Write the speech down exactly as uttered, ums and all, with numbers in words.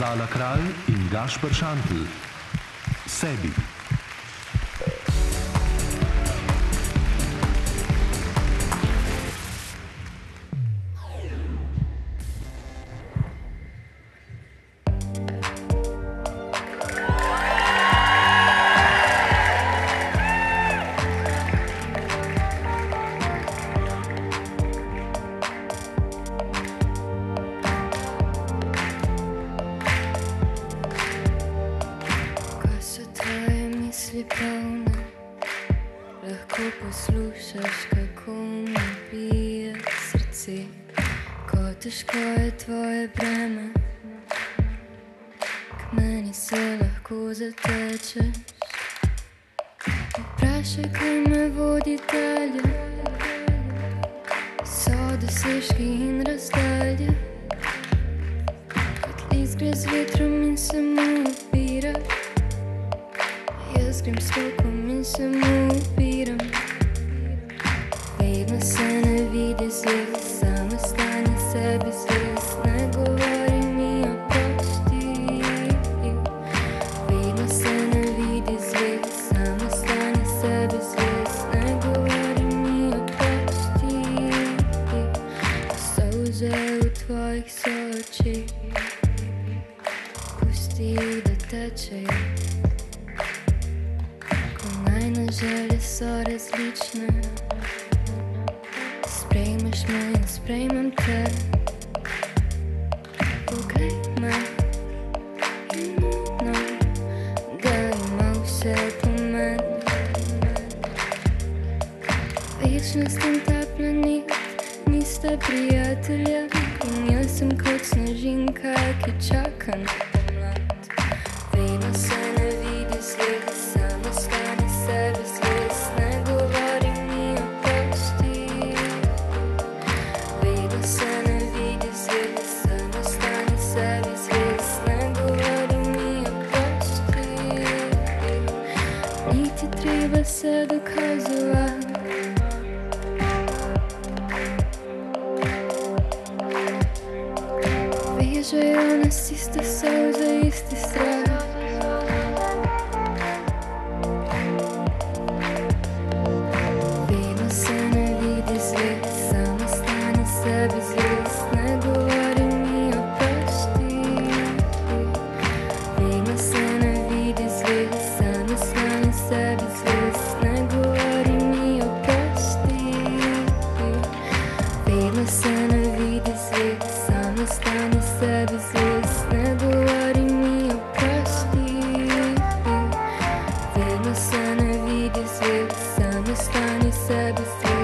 Zala Kralj in Gašper Šantl. Sebi. Polne, lahko poslušaš, kako mi bije srce, ko težko je tvoje breme, k meni se lahko zatečeš. Vprašaj, kaj me vodi dalje, so dosežki in razdalje, kot list gre z vetrom in se mu upira. Jaz grem s tokom in se mu upiram. Vedno se ne vidi zvest, samo stane sebi zvest. Ne govori mi oprosti. Vedno se ne vidi zvest, samo stane sebi zvest. Ne govori mi oprosti. Solze v tvojih sočih, pusti, da tečejo. Najne želje so različne, sprejmeš me in sprejmem te. Poglej me in nudno, da ima vse pomen. Večnost in ta planet nista prijatelja, in jaz sem kot snežinka, ki čaka na pomlad. Vedno se ne vidi svet, samo stane sebi zvest. Ne govori mi oprosti. Vedno se ne vidi svet, samo stane sebi zvest. Ne govori mi oprosti. Niti treba se dokazovati. Vežejo nas iste solze, isti strah. Sebi zvest, ne govori mi oprosti. Vedno se ne vidi zvest, samo stane sebi zvest. Ne govori mi oprosti. Vedno se ne vidi zvest, samo stane sebi zvest. Ne govori mi oprosti. Vedno se ne vidi zvest, samo stane sebi zvest.